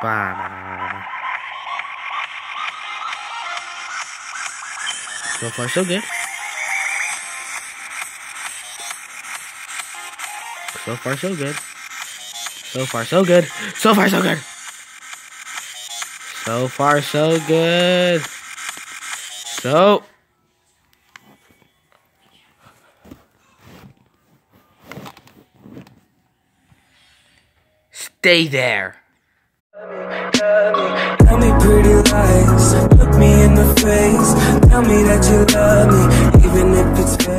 So far, so good. So far, so good. So far, so good. So far, so good. So far, so good. So. Stay there. Tell me pretty lies, look me in the face. Tell me that you love me, even if it's fake.